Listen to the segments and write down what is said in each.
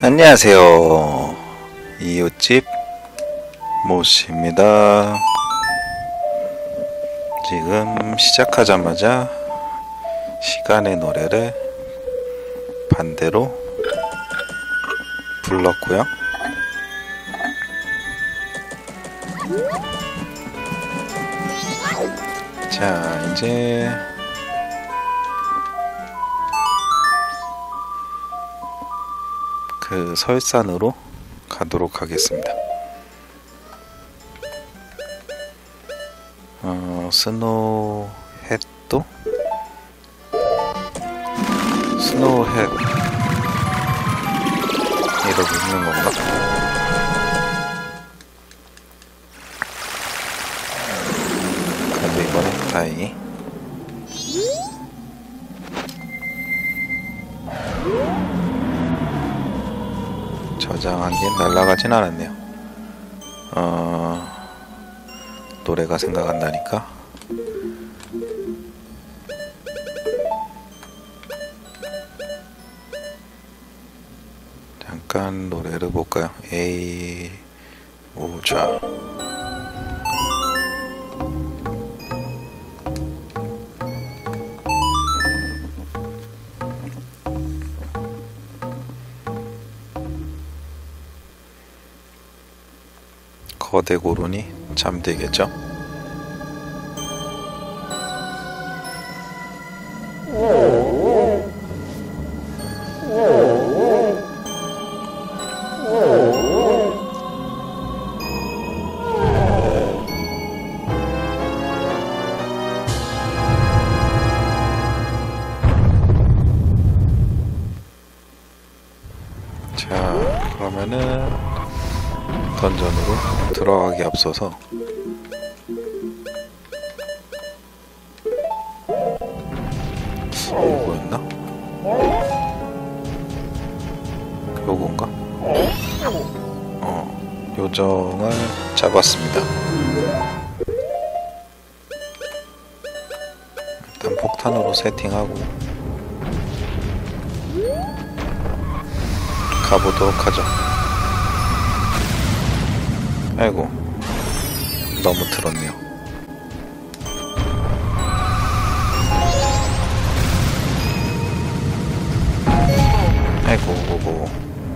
안녕하세요. 이웃집 모씨입니다. 지금 시작하자마자 시간의 노래를 반대로 불렀고요. 자, 이제 그 설산으로 가도록 하겠습니다. 스노우햇도? 스노우햇 이러고 있는 건가? 근데 이번엔 다행히 저장한 게 날아가진 않았네요. 노래가 생각 안 나니까 잠깐 노래를 볼까요? 에이 오자. 거대 고론이 잠들겠죠? 자, 그러면은 던전으로 들어가기 앞서서 이거였나? 요건가? 요정을 잡았습니다. 일단 폭탄으로 세팅하고 가보도록 하죠. 아이고, 너무 들었네요. 아이고, 오고.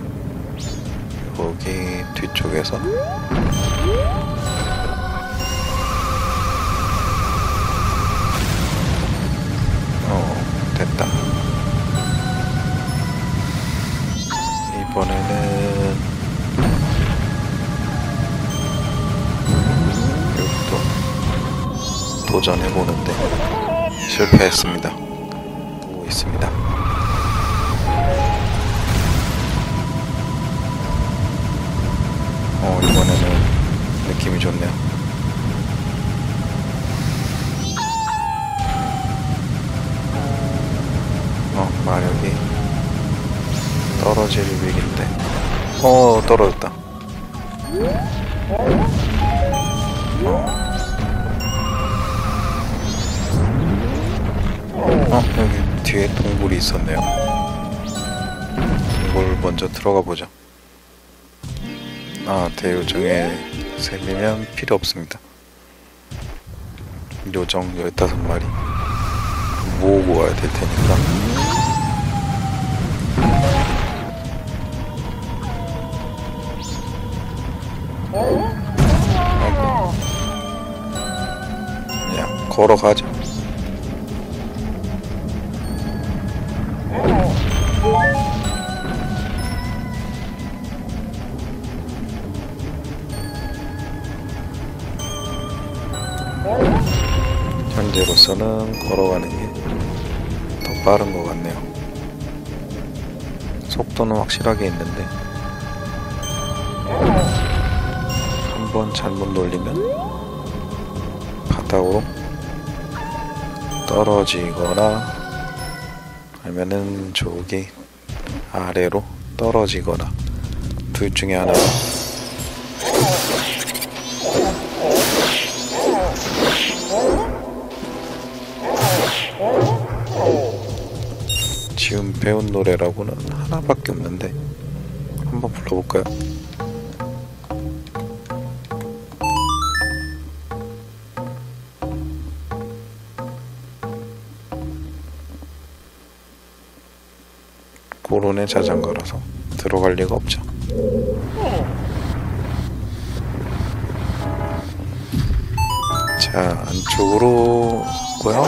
여기 뒤쪽에서 됐다. 이번에는 도전해보는데 실패했습니다. 오고 있습니다. 이번에는 느낌이 좋네요. 마력이 떨어질 위기인데 떨어졌다. 여기 뒤에 동굴이 있었네요. 이걸 먼저 들어가 보죠. 대요정에 셀리면 필요 없습니다. 요정 15마리 모으고 와야 될 테니까. 그냥 걸어가죠. 현재로서는 걸어가는 게 더 빠른 것 같네요. 속도는 확실하게 있는데 한번 잘못 놀리면 바닥으로 떨어지거나 아니면은 저기 아래로 떨어지거나 둘 중에 하나가 지금 배운 노래라고는 하나밖에 없는데 한번 불러볼까요? 고론의 자전거라서 들어갈 리가 없죠. 자, 안쪽으로 고요.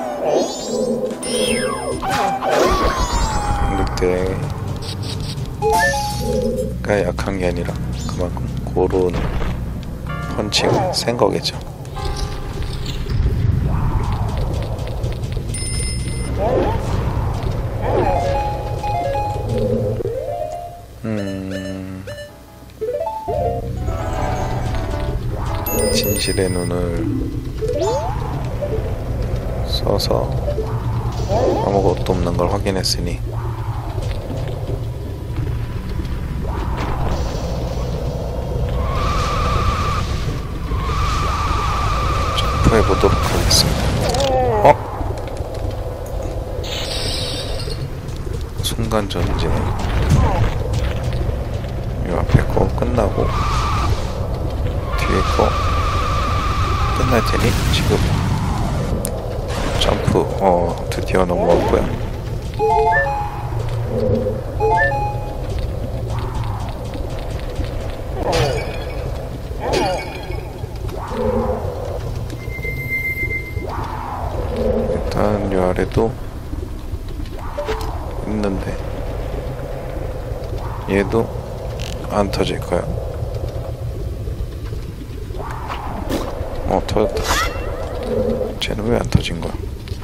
늑대가 약한 게 아니라 그만큼 고론 펀치가 센 거겠죠. 진실의 눈을 써서 아무것도 없는 걸 확인했으니 점프해 보도록 하겠습니다. 순간 전진. 이 앞에 거 끝나고 뒤에 거 끝날 테니 지금 점프 드디어 넘어왔고요. 일단 이 아래도 있는데 얘도 안 터질 거야. 터졌다. 쟤는 왜 안 터진 거야?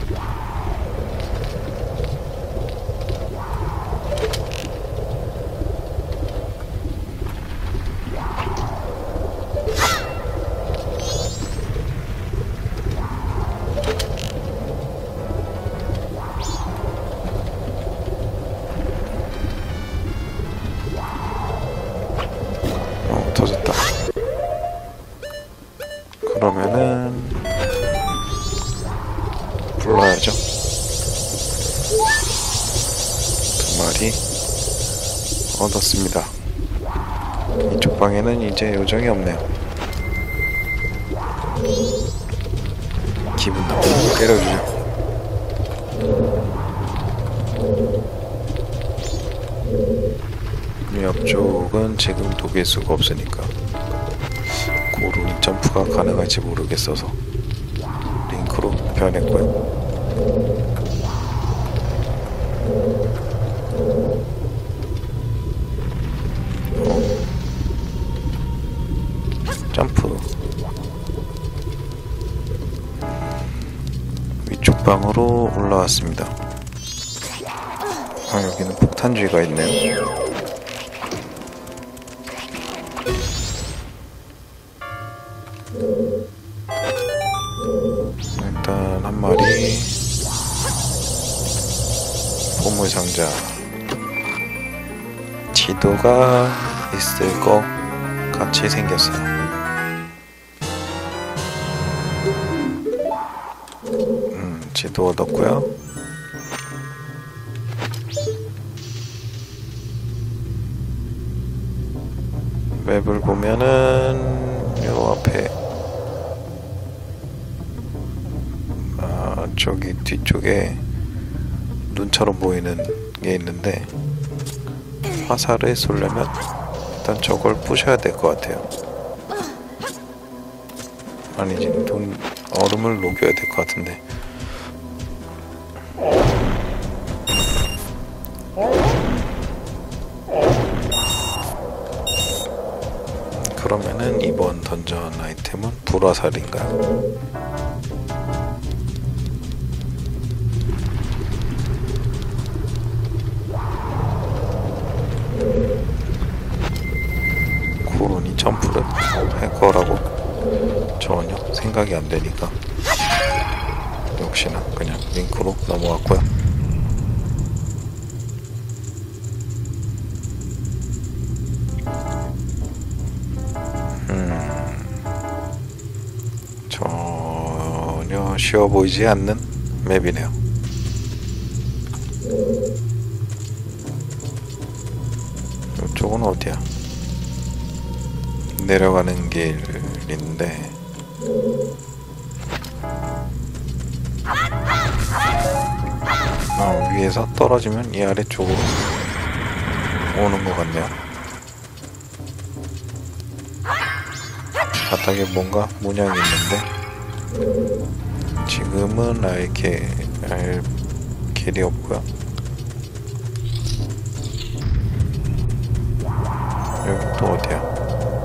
터졌다. 그러면은 불러야죠. 두 마리 얻었습니다. 이쪽 방에는 이제 요정이 없네요. 기분 나쁘게 때려주죠. 이 앞쪽은 지금 녹일 수가 없으니까 고론이 점프가 가능할지 모르겠어서 링크로 변했고요. 점프. 위쪽 방으로 올라왔습니다. 여기는 폭탄주의가 있네요. 일단 한 마리 보물상자. 지도가 있을 것 같이 생겼어요. 지도 얻었고요. 맵을 보면은 요 앞에 저기 뒤쪽에 눈처럼 보이는 게 있는데 화살을 쏘려면 일단 저걸 부셔야 될 것 같아요. 아니지, 얼음을 녹여야 될 것 같은데. 그러면은 이번 던전 아이템은 불화살인가요? 고론이 점프를 할 거라고 전혀 생각이 안 되니까 역시나 그냥 링크로 넘어갔고요. 전혀 쉬워 보이지 않는 맵이네요. 이쪽은 이건 어디야? 내려가는 길인데 위에서 떨어지면 이 아래쪽으로 오는 것 같네요. 바닥에 뭔가 문양이 있는데 지금은 아예 길이 없고요. 여기 또 어디야?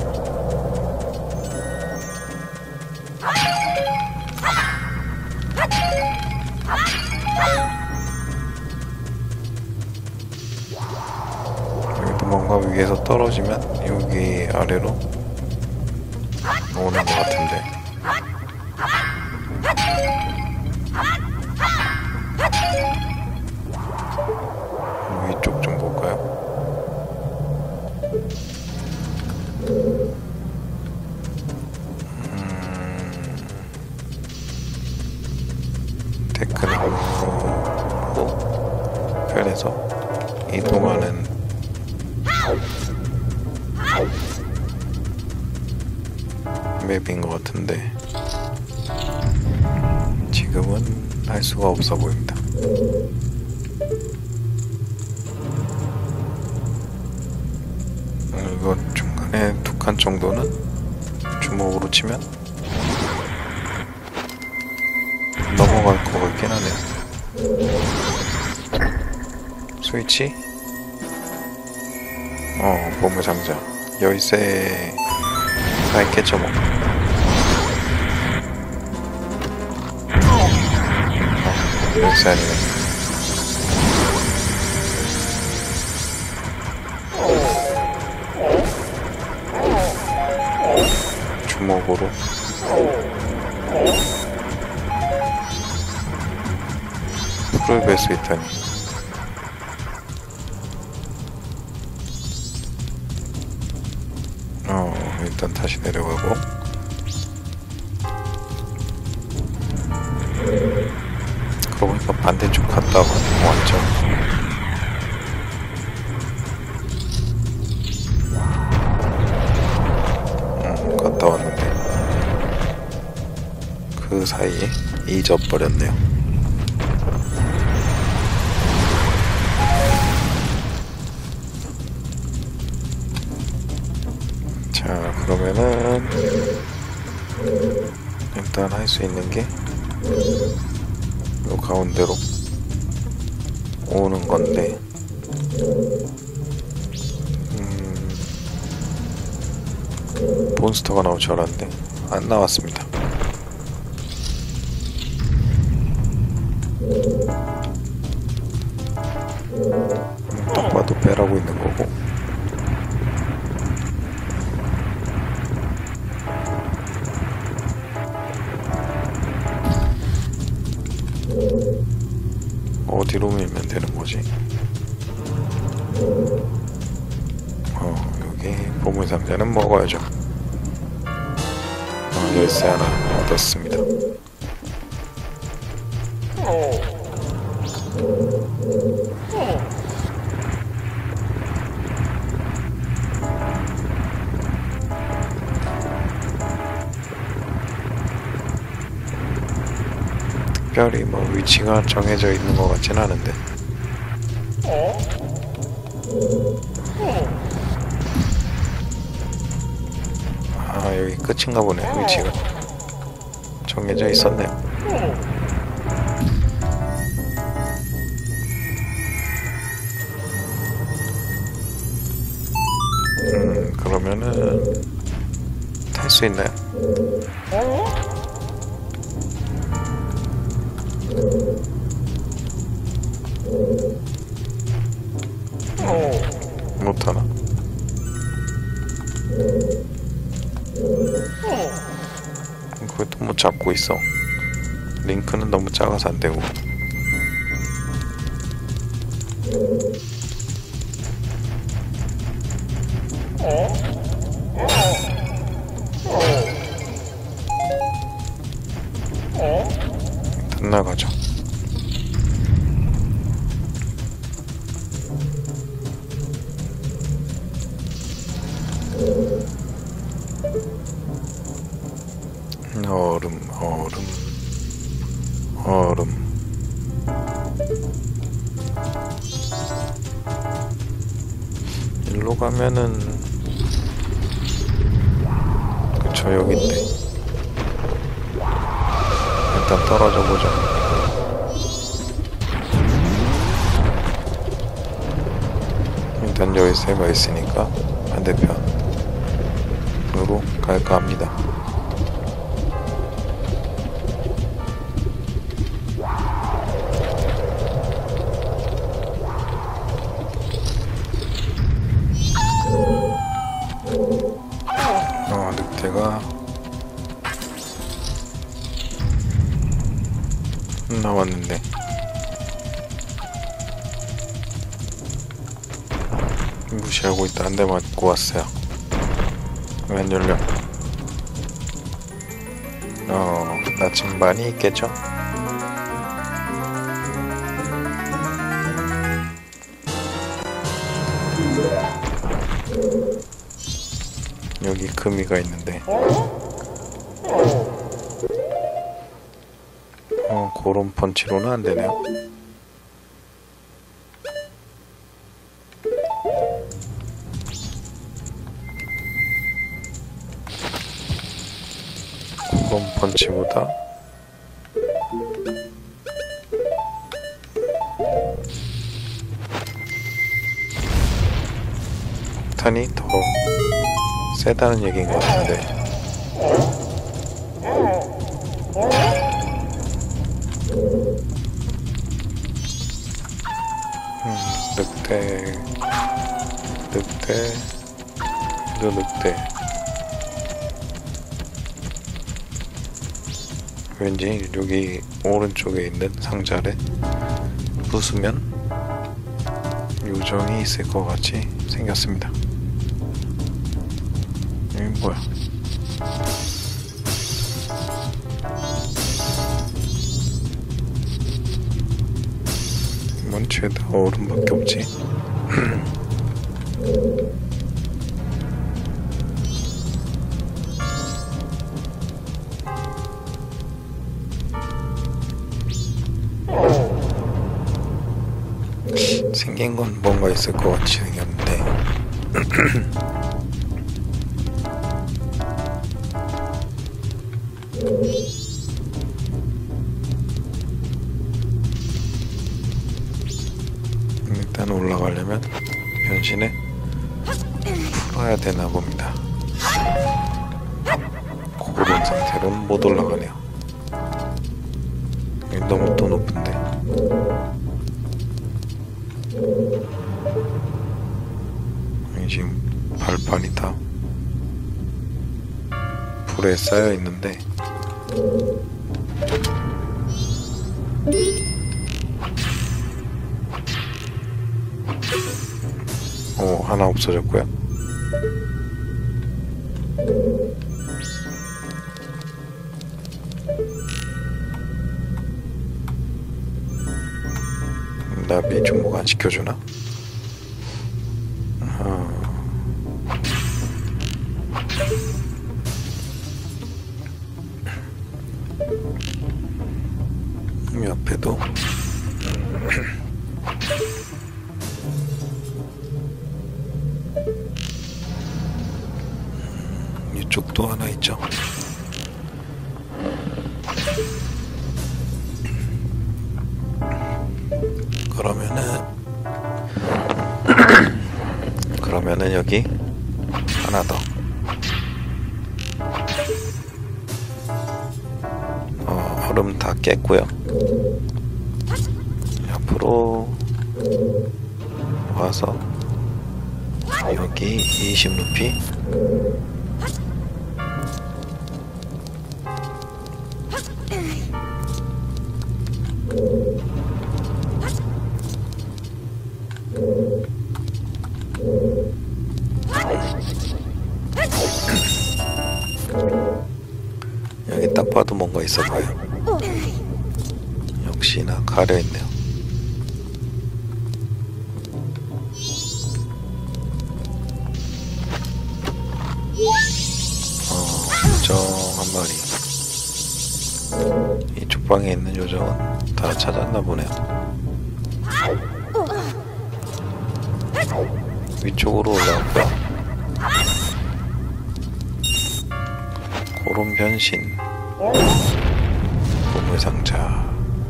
여기도 뭔가 위에서 떨어지면 여기 아래로 오는 것 같은데. 위쪽 좀 볼까요? 테크닉으로 편해서 이동하는 맵인 것 같은데 지금은 할 수가 없어 보입니다. 이거 중간에 2칸 정도는 주먹으로 치면 넘어갈 것 같긴 하네요. 스위치? 보물상자 열쇠 다 있겠죠 뭐. 열쇠 아니네. 주먹으로 풀을 뺄 수 있다니. 일단 다시 내려가고 그러고 보니까 반대쪽 갔다 왔죠. 갔다 왔는데 그 사이에 잊어버렸네요. 자, 그러면은 일단 할 수 있는 게 요 가운데로 오는 건데 몬스터가 나올 줄 알았는데 안 나왔습니다. 딱 봐도 빼라고 있는 거고. 어디로 밀면 되는 거지? 여기 보물상자는 먹어야죠. 열쇠 하나 얻었습니다. 특별히 뭐 위치가 정해져 있는 것 같진 않은데. 여기 끝인가 보네. 위치가 정해져 있었네요. 그러면은 탈 수 있나요? 못하나? 그것도 못 잡고 있어. 링크는 너무 작아서 안 되고. 일단 나가죠. 얼음, 얼음, 얼음. 일로 가면은 그쵸, 여긴데. 일단 떨어져 보자. 일단 여기 새가 있으니까 반대편으로 갈까 합니다. 늑대가 나왔는데 무시하고 있다. 한 대 맞고 왔어요. 왜 안 열려? 나침반이 있겠죠? 여기 금이가 있는데 그런 펀치로는 안 되네요. 그런 펀치보다 폭탄이 더 세다는 얘기인 것 같은데. 늑대. 왠지 여기 오른쪽에 있는 상자를 부수면 요정이 있을 것 같이 생겼습니다. 여기 뭐야? 뭔 죄다 얼음밖에 없지. 생긴 건 뭔가 있을 것 같이 생겼는데 일단 올라가려면 변신을 풀어야 되나 봅니다. 고른 상태로는 못 올라가네요. 여기 너무 또 높은데. 지금 발판이 다 불에 쌓여 있는데 하나 없어졌고요. 나비 중복 안 시켜주나? 옆에도 이쪽도 하나 있죠. 그러면은 여기 하나 더. 얼음 다 깼고요. 앞으로 와서 여기 20 높이 여기 딱 봐도 뭔가 있어 보여. 역시나 가려있네요. 한 마리. 이쪽 방에 있는 요정은 다 찾았나 보네요. 위쪽으로 올라왔고요. 고름 변신, 보물상자,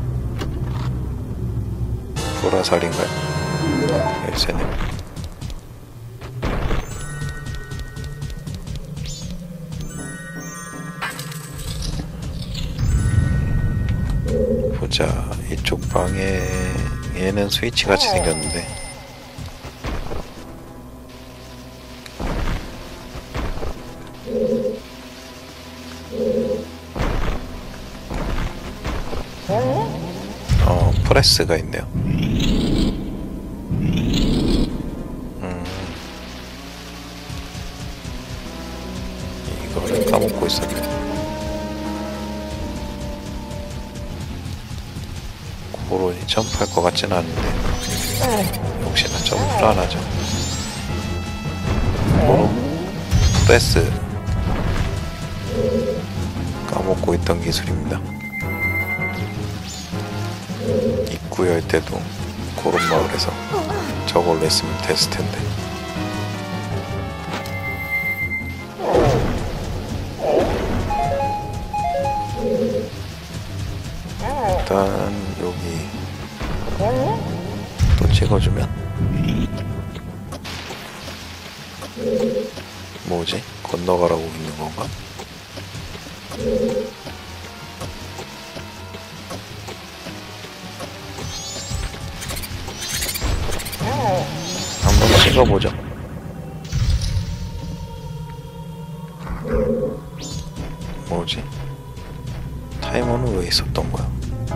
보라살인가요? 열쇠네. 보자. 이쪽 방에 얘는 스위치 같이 생겼는데 프레스가 있네요. 이거를 까먹고 있었네. 고론이 점프할 것 같지는 않은데 혹시나 점프를 안 하죠. 고론 프레스 까먹고 있던 기술입니다. 입구 열 때도 고름 마을에서 저걸로 했으면 됐을 텐데. 일단 여기 또 찍어주면 뭐지? 건너가라고 있는 건가? 한번 찍어보죠. 뭐지? 타이머는 왜 있었던 거야?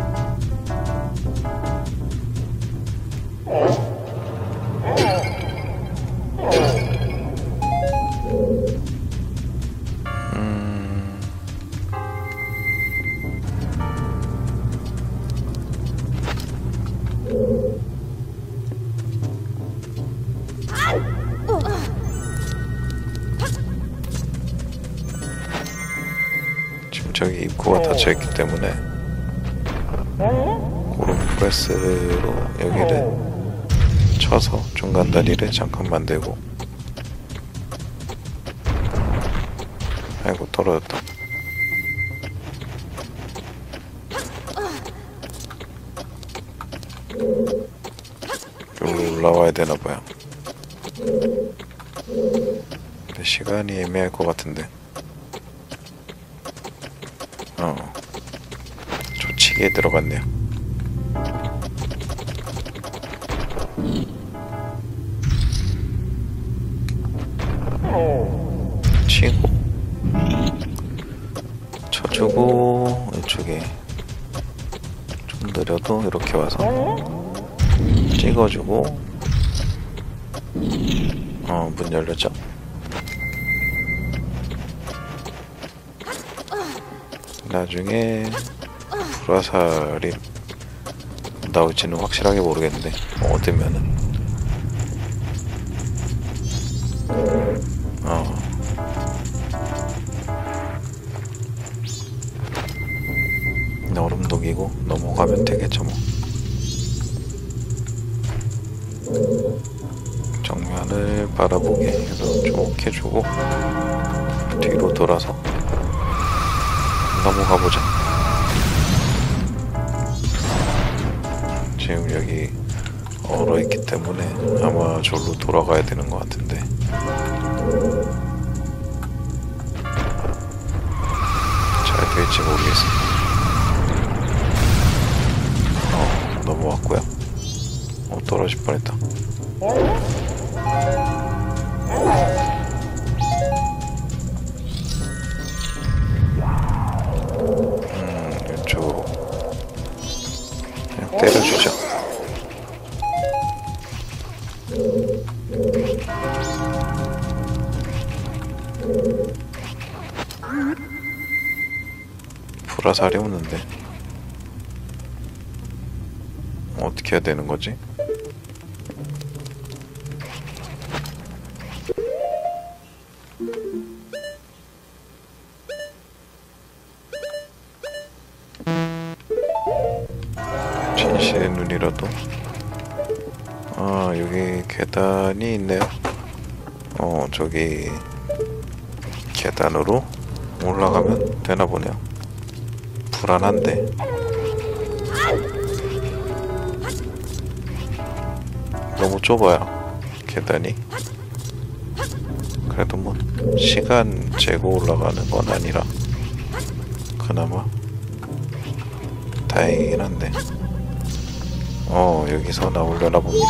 지금 저기 입구가 닫혀있기 때문에 고름 프레스로 여기를 쳐서 중간 다리를 잠깐 만들고. 아이고 떨어졌다. 여기로 올라와야 되나봐요. 근데 시간이 애매할 것 같은데. 조치기에 들어갔네요. 치고 쳐주고 이쪽에 좀 느려도 이렇게 와서 찍어주고. 문 열렸죠? 나중에 불화살이 나올지는 확실하게 모르겠는데 얻으면은 얼음 녹이고 넘어가면 되겠죠 뭐. 정면을 바라보게 해서 쭉 해주고 뒤로 돌아서 넘어가보자. 지금 여기 얼어있기 때문에 아마 저로 돌아가야 되는 것 같은데. 잘 될지 모르겠습니다. 넘어왔고요. 떨어질 뻔했다. 이쪽 그냥 때려주죠. 불화살이 오는데 어떻게 해야 되는 거지? 진실의 눈이라도. 아, 여기 계단이 있네요. 저기 계단으로 올라가면 되나 보네요. 불안한데. 너무 좁아요, 계단이. 그래도 뭐 시간 재고 올라가는 건 아니라 그나마 다행이긴 한데. 여기서 나오려나 봅니다.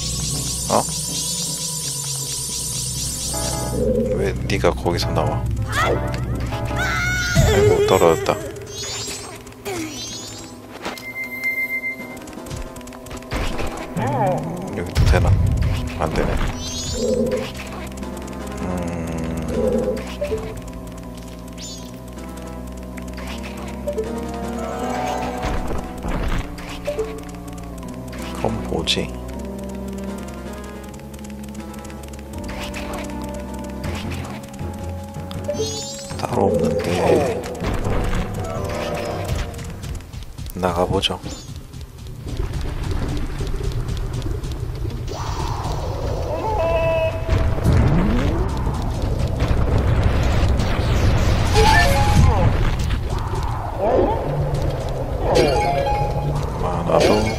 왜 네가 거기서 나와? 아이고, 떨어졌다. 여기도 되나? 안 되네. 그럼 뭐지? 따로 없는데. 나가보죠. 하나도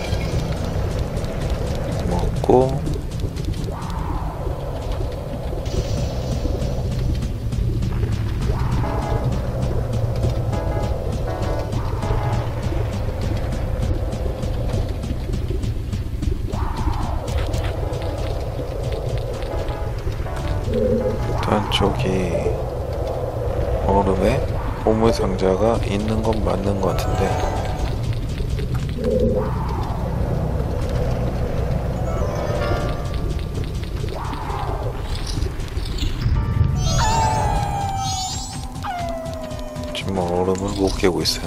먹고. 일단 저기 얼음에 보물 상자가 있는 건 맞는 것 같은데. 지금 얼음을 못 깨고 있어요.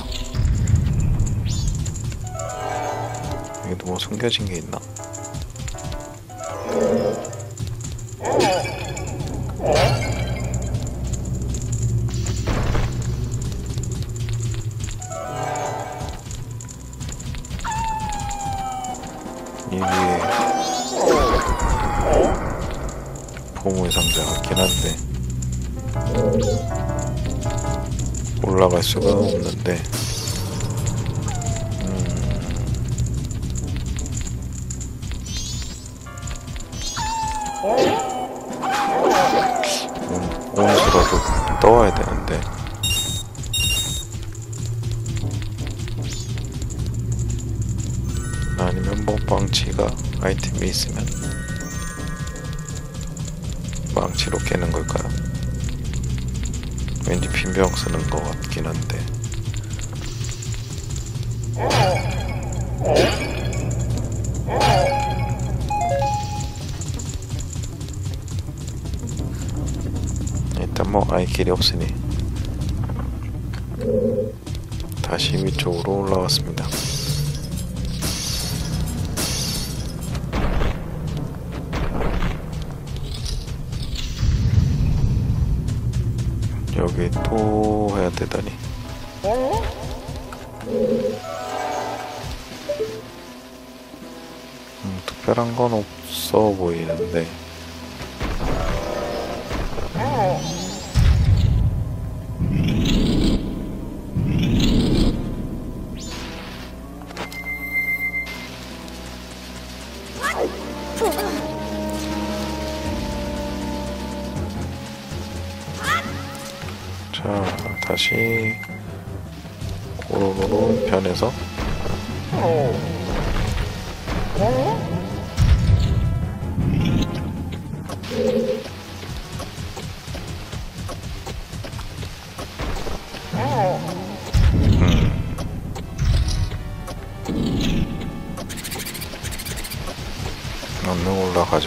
여기도 뭐 숨겨진 게 있나? 이 위에 보물 상자 같긴 한데 올라갈 수가 없는데. 온수라도 떠와야 되는데. 아니면 뭐 망치가 아이템이 있으면 망치로 깨는 걸까요? 왠지 빈병 쓰는 것 같긴 한데. 일단 뭐 아예 길이 없으니 다시 위쪽으로 올라왔습니다. 여기 또 해야 되다니. 특별한 건 없어 보이는데. 자, 다시 오른으로 변해서 얼른 올라가죠.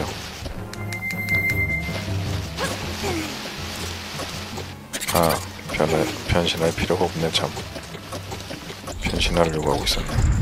변신할 필요가 없네. 참, 변신하려고 하고 있었네.